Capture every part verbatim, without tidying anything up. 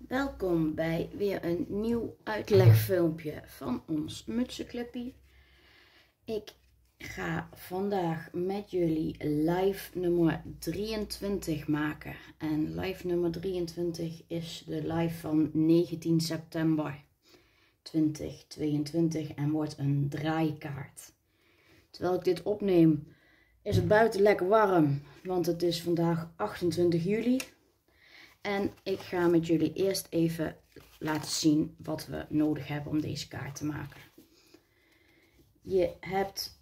Welkom bij weer een nieuw uitlegfilmpje van ons mutsenclubje. Ik ga vandaag met jullie live nummer drieëntwintig maken. En live nummer drieëntwintig is de live van negentien september tweeduizend tweeëntwintig en wordt een draaikaart. Terwijl ik dit opneem is het buiten lekker warm, want het is vandaag achtentwintig juli. En ik ga met jullie eerst even laten zien wat we nodig hebben om deze kaart te maken. Je hebt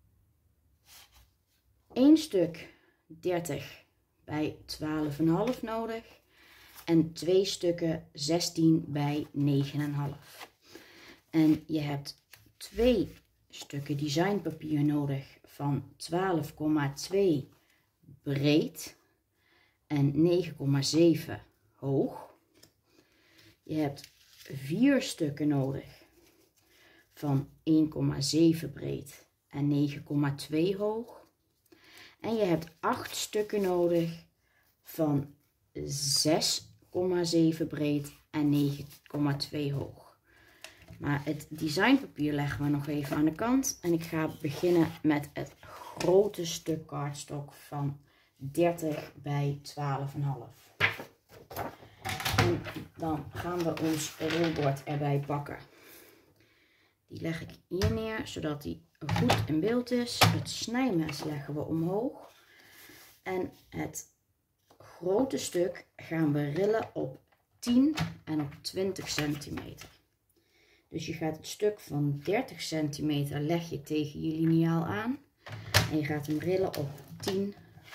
één stuk dertig bij twaalf komma vijf nodig en twee stukken zestien bij negen komma vijf. En je hebt twee stukken designpapier nodig van twaalf komma twee breed en negen komma zeven hoog. Je hebt vier stukken nodig van één komma zeven breed en negen komma twee hoog. En je hebt acht stukken nodig van zes komma zeven breed en negen komma twee hoog. Maar het designpapier leggen we nog even aan de kant. En ik ga beginnen met het grote stuk kaartstok van dertig bij twaalf komma vijf. En dan gaan we ons rolbord erbij pakken. Die leg ik hier neer, zodat die goed in beeld is. Het snijmes leggen we omhoog. En het grote stuk gaan we rillen op tien en op twintig centimeter. Dus je gaat het stuk van dertig centimeter leg je tegen je liniaal aan. En je gaat hem rillen op tien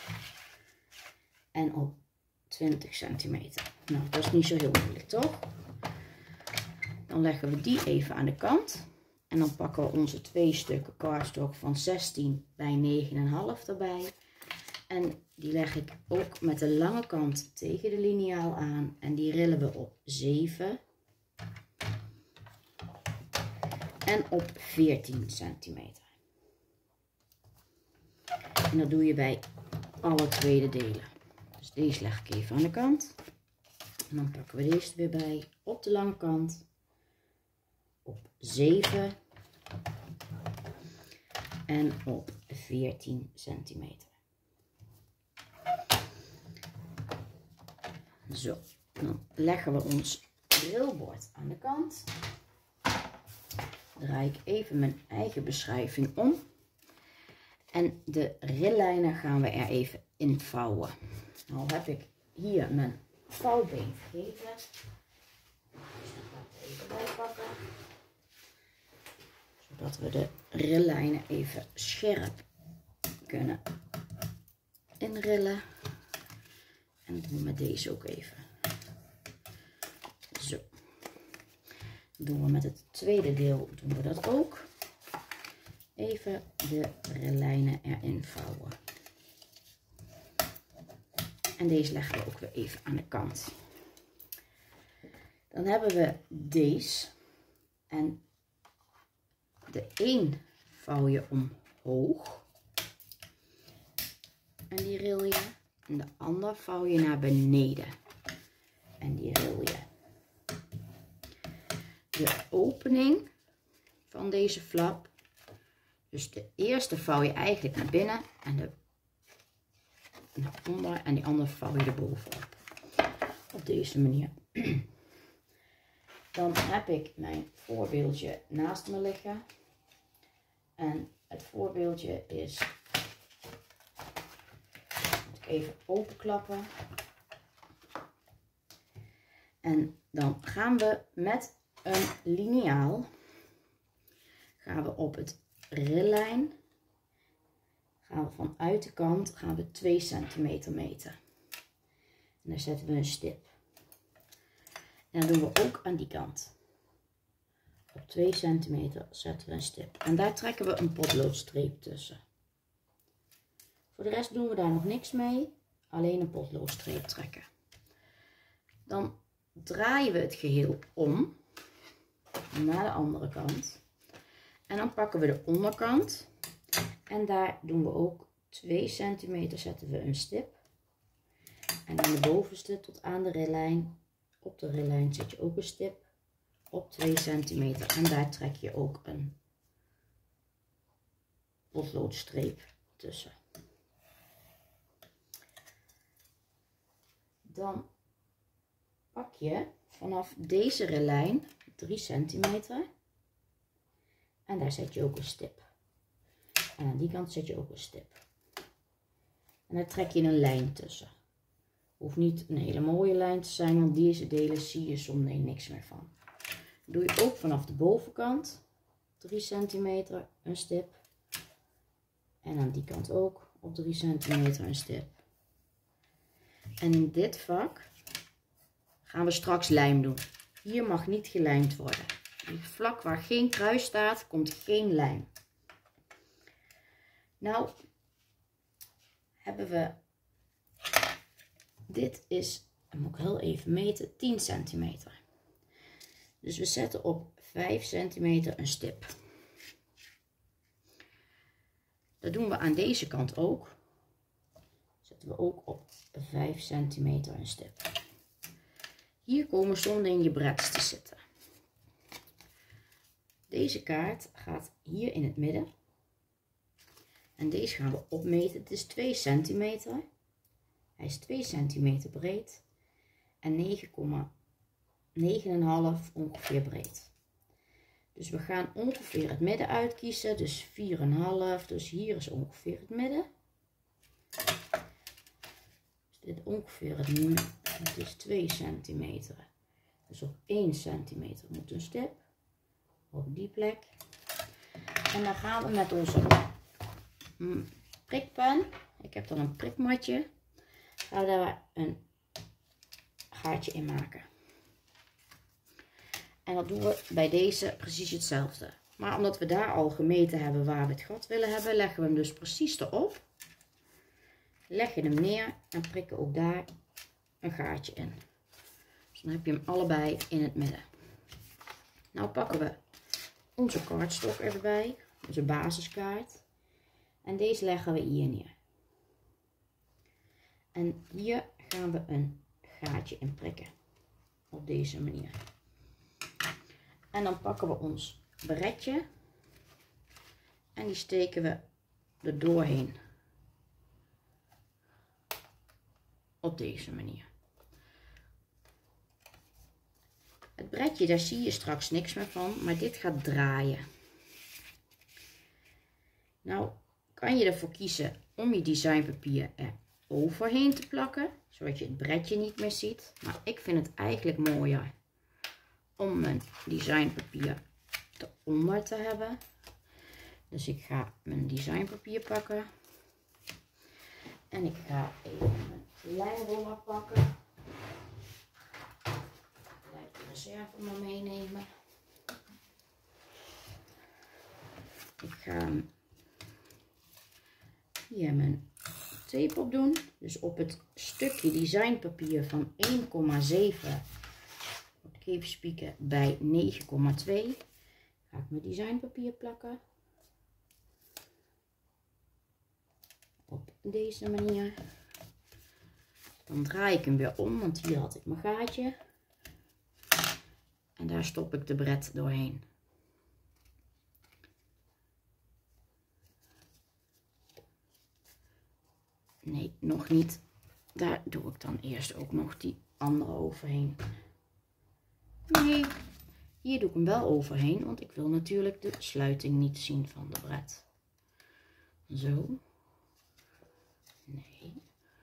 en op twintig centimeter. Nou, dat is niet zo heel moeilijk, toch? Dan leggen we die even aan de kant. En dan pakken we onze twee stukken kaartstok van zestien bij negen komma vijf erbij. En die leg ik ook met de lange kant tegen de liniaal aan. En die rillen we op zeven en op veertien centimeter. En dat doe je bij alle tweede delen. Dus deze leg ik even aan de kant. En dan pakken we deze er weer bij op de lange kant. Op zeven en op veertien centimeter. Zo, dan leggen we ons rilbord aan de kant. Draai ik even mijn eigen beschrijving om. En de rillijnen gaan we er even invouwen. Nou heb ik hier mijn vouwbeen vergeten. Dus dat ga ik even bijpakken. Zodat we de rillijnen even scherp kunnen inrillen. En dat doen we met deze ook even. Zo. Dan doen we met het tweede deel doen we dat ook. Even de rillijnen erin vouwen. En deze leggen we ook weer even aan de kant. Dan hebben we deze. En de een vouw je omhoog. En die ril je. En de ander vouw je naar beneden. En die ril je. De opening van deze flap. Dus de eerste vouw je eigenlijk naar binnen. En de naar onder. En die andere vouw je erbovenop. Op deze manier. Dan heb ik mijn voorbeeldje naast me liggen. En het voorbeeldje is... Moet ik even openklappen. En dan gaan we met een liniaal. Gaan we op het rillijn. Gaan we vanuit de kant gaan we twee centimeter meten. En dan zetten we een stip. En dan doen we ook aan die kant. Op twee centimeter zetten we een stip. En daar trekken we een potloodstreep tussen. Voor de rest doen we daar nog niks mee. Alleen een potloodstreep trekken. Dan draaien we het geheel om. Naar de andere kant. En dan pakken we de onderkant. En daar doen we ook twee centimeter zetten we een stip. En dan de bovenste tot aan de rillijn Op de rillijn zet je ook een stip op twee centimeter en daar trek je ook een potloodstreep tussen. Dan pak je vanaf deze rillijn drie centimeter en daar zet je ook een stip. En aan die kant zet je ook een stip. En daar trek je een lijn tussen. Hoeft niet een hele mooie lijn te zijn, want deze delen zie je soms niks meer van. Dan doe je ook vanaf de bovenkant drie centimeter een stip. En aan die kant ook op drie centimeter een stip. En in dit vak gaan we straks lijm doen. Hier mag niet gelijmd worden. Die vlak waar geen kruis staat, komt geen lijm. Nou hebben we, dit is, dan moet ik heel even meten, tien centimeter. Dus we zetten op vijf centimeter een stip. Dat doen we aan deze kant ook. Zetten we ook op vijf centimeter een stip. Hier komen zonden in je brets te zitten. Deze kaart gaat hier in het midden. En deze gaan we opmeten. Het is twee centimeter. Hij is twee centimeter breed. En negen komma vijf ongeveer breed. Dus we gaan ongeveer het midden uitkiezen. Dus vier komma vijf. Dus hier is ongeveer het midden. Dus dit ongeveer het midden. Het is twee centimeter. Dus op één centimeter moet een stip. Op die plek. En dan gaan we met onze prikpen. Ik heb dan een prikmatje. Gaan we daar een gaatje in maken. En dat doen we bij deze precies hetzelfde. Maar omdat we daar al gemeten hebben waar we het gat willen hebben, leggen we hem dus precies erop. Leggen hem neer en prikken ook daar een gaatje in. Dus dan heb je hem allebei in het midden. Nou pakken we onze kaartstok erbij, onze basiskaart. En deze leggen we hier neer. En hier gaan we een gaatje in prikken. Op deze manier. En dan pakken we ons bretje. En die steken we er doorheen. Op deze manier. Het bretje, daar zie je straks niks meer van, maar dit gaat draaien. Nou kan je ervoor kiezen om je designpapier er overheen te plakken, zodat je het bretje niet meer ziet. Maar ik vind het eigenlijk mooier om mijn designpapier eronder te hebben. Dus ik ga mijn designpapier pakken. En ik ga even mijn lijnroller pakken. Gelijk de reserve maar meenemen. Ik ga hier mijn tape op doen. Dus op het stukje designpapier van één komma zeven, moet ik even spieken, bij negen komma twee ga ik mijn designpapier plakken. Op deze manier. Dan draai ik hem weer om, want hier had ik mijn gaatje. En daar stop ik de bret doorheen. Nee, nog niet. Daar doe ik dan eerst ook nog die andere overheen. Nee, hier doe ik hem wel overheen, want ik wil natuurlijk de sluiting niet zien van de bret. Zo. Nee.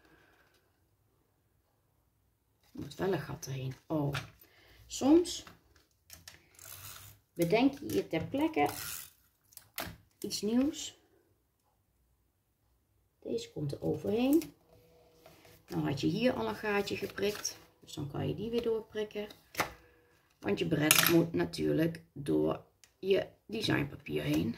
Er moet wel een gat erin. Oh. Soms bedenk je je ter plekke iets nieuws. Deze komt er overheen. Nou had je hier al een gaatje geprikt. Dus dan kan je die weer doorprikken. Want je bret moet natuurlijk door je designpapier heen.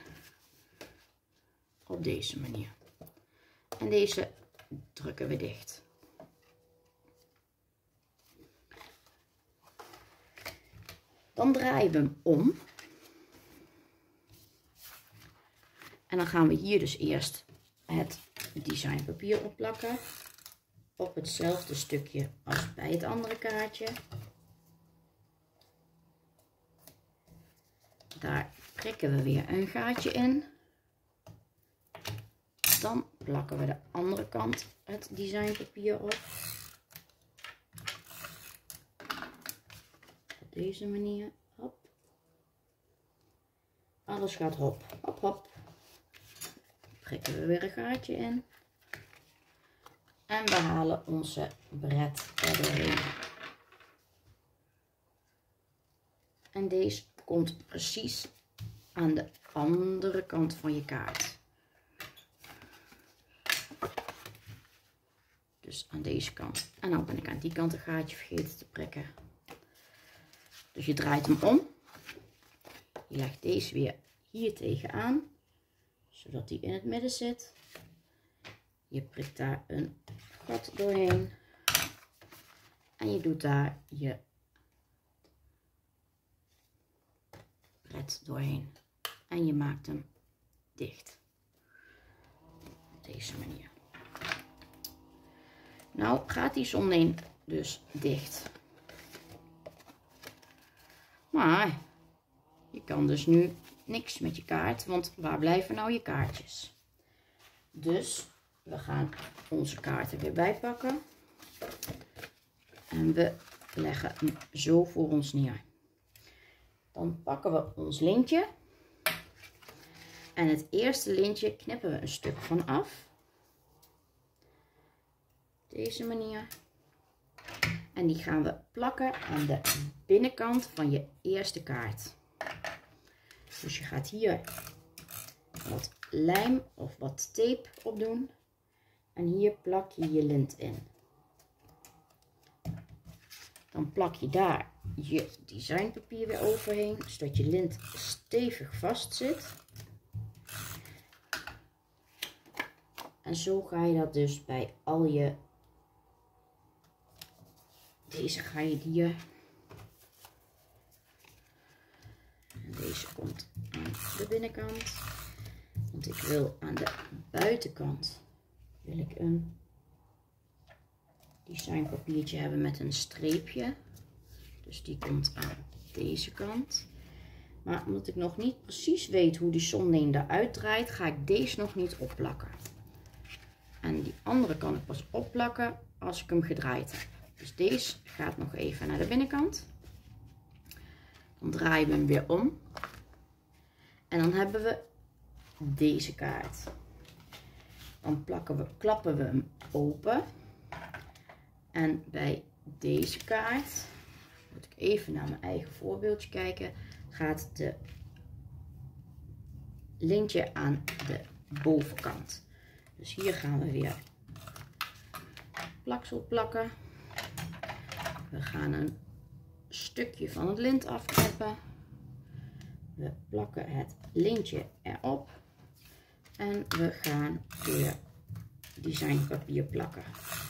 Op deze manier. En deze drukken we dicht. Dan draaien we hem om. En dan gaan we hier dus eerst het designpapier opplakken. Op hetzelfde stukje als bij het andere kaartje. daar prikken we weer een gaatje in. Dan plakken we de andere kant het designpapier op. Op deze manier. Hop. Alles gaat hop, hop, hop. Prikken we weer een gaatje in. En we halen onze bret er doorheen. En deze komt precies aan de andere kant van je kaart. Dus aan deze kant. En nou ben ik aan die kant een gaatje vergeten te prikken. Dus je draait hem om. Je legt deze weer hier tegenaan. Zodat die in het midden zit. Je prikt daar een gat doorheen. En je doet daar je bret doorheen. En je maakt hem dicht. Op deze manier. Nou gaat die zonnein dus dicht. Maar je kan dus nu niks met je kaart, want waar blijven nou je kaartjes? Dus we gaan onze kaarten weer bijpakken. En we leggen hem zo voor ons neer. Dan pakken we ons lintje. En het eerste lintje knippen we een stuk van af. Deze manier. En die gaan we plakken aan de binnenkant van je eerste kaart. Dus je gaat hier wat lijm of wat tape op doen. En hier plak je je lint in. Dan plak je daar je designpapier weer overheen, zodat je lint stevig vast zit. En zo ga je dat dus bij al je... Deze ga je hier. En deze komt aan de binnenkant. Want ik wil aan de buitenkant wil ik een designpapiertje hebben met een streepje. Dus die komt aan deze kant. Maar omdat ik nog niet precies weet hoe die zonnein eruit draait, ga ik deze nog niet opplakken. En die andere kan ik pas opplakken als ik hem gedraaid heb. Dus deze gaat nog even naar de binnenkant. Dan draaien we hem weer om. En dan hebben we deze kaart. Dan plakken we, klappen we hem open. En bij deze kaart, moet ik even naar mijn eigen voorbeeldje kijken, gaat de lintje aan de bovenkant. Dus hier gaan we weer plaksel plakken. We gaan een stukje van het lint afknippen. We plakken het lintje erop. En we gaan weer designpapier plakken.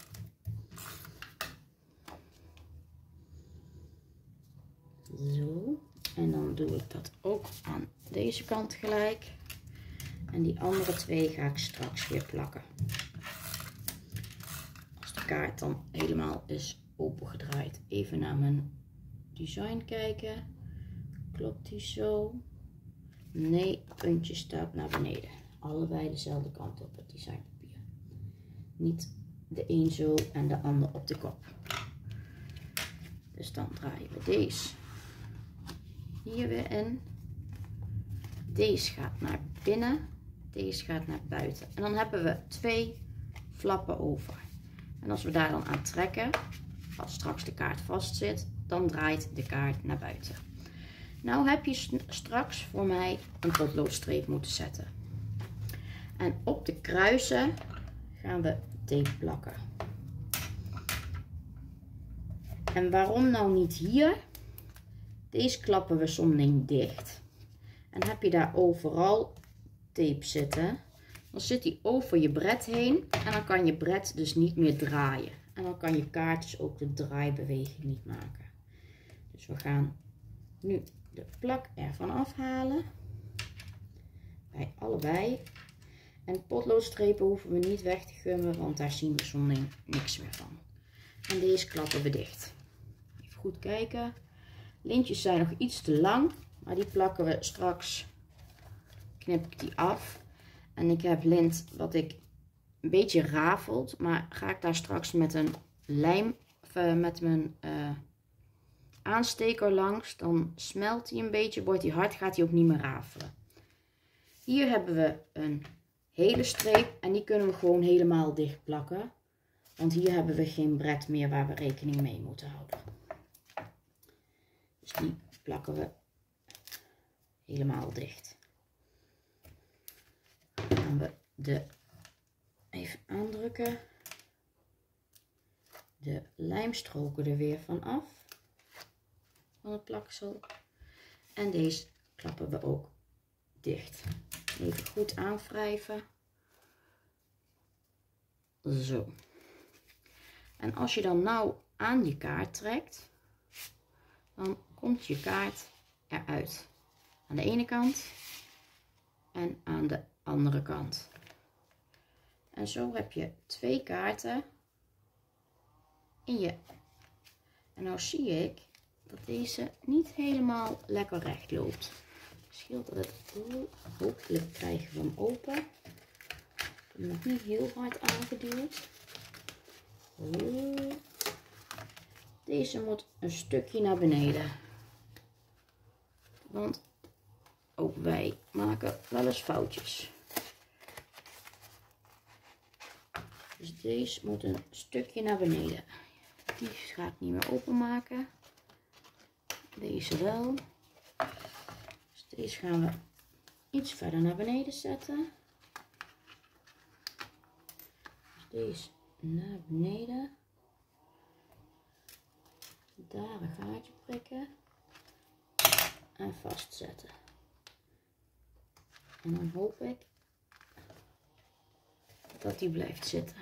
Zo. En dan doe ik dat ook aan deze kant gelijk. En die andere twee ga ik straks weer plakken. Als de kaart dan helemaal is opengedraaid. Even naar mijn design kijken. Klopt die zo? Nee, het puntje staat naar beneden. Allebei dezelfde kant op het designpapier. Niet de een zo en de ander op de kop. Dus dan draaien we deze hier weer in. Deze gaat naar binnen. Deze gaat naar buiten. En dan hebben we twee flappen over. En als we daar dan aan trekken, als straks de kaart vast zit, dan draait de kaart naar buiten. Nou heb je straks voor mij een potloodstreep moeten zetten. En op de kruisen gaan we tape plakken. En waarom nou niet hier? Deze klappen we zonnein dicht. En heb je daar overal tape zitten, dan zit die over je bret heen. En dan kan je bret dus niet meer draaien. En dan kan je kaart dus ook de draaibeweging niet maken. Dus we gaan nu de plak ervan afhalen. Bij allebei. En potloodstrepen hoeven we niet weg te gummen, want daar zien we zonnein niks meer van. En deze klappen we dicht. Even goed kijken. Lintjes zijn nog iets te lang. Maar die plakken we straks, knip ik die af. En ik heb lint wat ik een beetje rafelt. Maar ga ik daar straks met een lijm, of uh, met mijn uh, aansteker langs. Dan smelt hij een beetje, wordt hij hard, gaat hij ook niet meer rafelen. Hier hebben we een hele streep en die kunnen we gewoon helemaal dicht plakken. Want hier hebben we geen bret meer waar we rekening mee moeten houden. Dus die plakken we helemaal dicht. Dan gaan we de even aandrukken. De lijmstroken er weer van af. Van het plaksel. En deze klappen we ook dicht. Even goed aanwrijven. Zo. En als je dan nou aan je kaart trekt, dan komt je kaart eruit. Aan de ene kant en aan de andere kant. En zo heb je twee kaarten in je. En nou zie ik dat deze niet helemaal lekker recht loopt. Het scheelt dat het, hopelijk krijgen we hem open. Ik heb hem nog niet heel hard aangeduwd. Deze moet een stukje naar beneden. Want ook wij maken wel eens foutjes. Dus deze moet een stukje naar beneden. Die ga ik niet meer openmaken. Deze wel. Dus deze gaan we iets verder naar beneden zetten. Dus deze naar beneden. Daar een gaatje prikken. En vastzetten. En dan hoop ik dat die blijft zitten.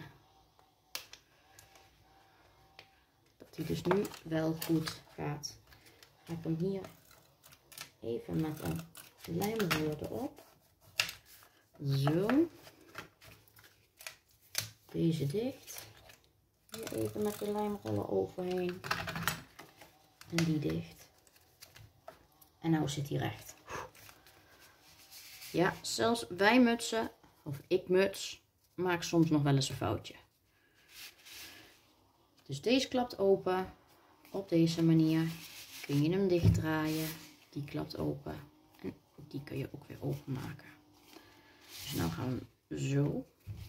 Dat die dus nu wel goed gaat. Ga ik hem hier even met een lijmroller erop. Zo. Deze dicht. Hier even met de lijmroller overheen. En die dicht. En nou zit hij recht. Ja, zelfs wij mutsen, of ik muts, maak soms nog wel eens een foutje. Dus deze klapt open. Op deze manier kun je hem dicht draaien. Die klapt open. En die kun je ook weer openmaken. Dus nou gaan we hem zo.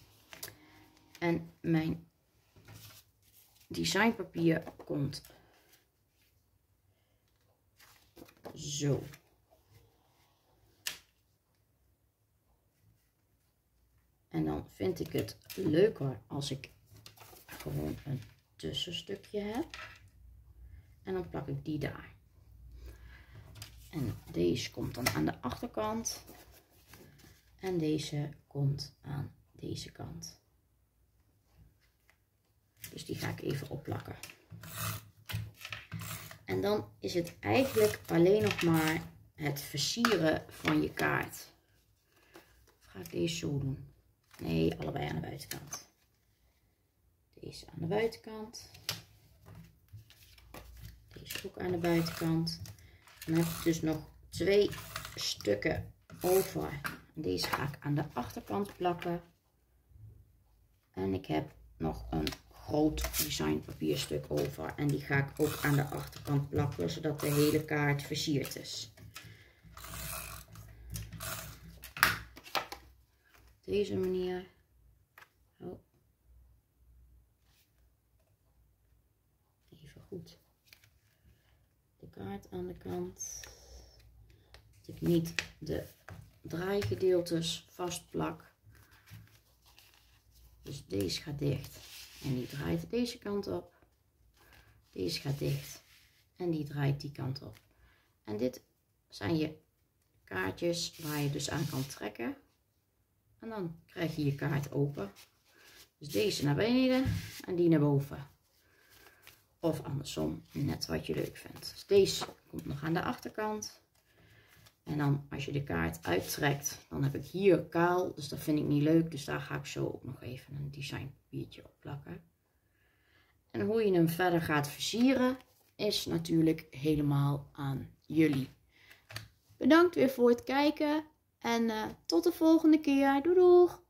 En mijn designpapier komt zo. En dan vind ik het leuker als ik gewoon een tussenstukje heb. En dan plak ik die daar. En deze komt dan aan de achterkant. En deze komt aan deze kant. Dus die ga ik even opplakken. En dan is het eigenlijk alleen nog maar het versieren van je kaart. Of ga ik deze zo doen? Nee, allebei aan de buitenkant. Deze aan de buitenkant. Deze ook aan de buitenkant. Dan heb ik dus nog twee stukken over. Deze ga ik aan de achterkant plakken. En ik heb nog een groot designpapierstuk over. En die ga ik ook aan de achterkant plakken, zodat de hele kaart versierd is. Op deze manier. Oh. Even goed. De kaart aan de kant. Dat ik niet de draaigedeeltes vastplak. Dus deze gaat dicht. En die draait deze kant op. Deze gaat dicht. En die draait die kant op. En dit zijn je kaartjes waar je dus aan kan trekken. En dan krijg je je kaart open. Dus deze naar beneden en die naar boven. Of andersom, net wat je leuk vindt. Dus deze komt nog aan de achterkant. En dan als je de kaart uittrekt, dan heb ik hier kaal. Dus dat vind ik niet leuk. Dus daar ga ik zo ook nog even een designpapiertje op plakken. En hoe je hem verder gaat versieren, is natuurlijk helemaal aan jullie. Bedankt weer voor het kijken. En uh, tot de volgende keer. Doei doeg!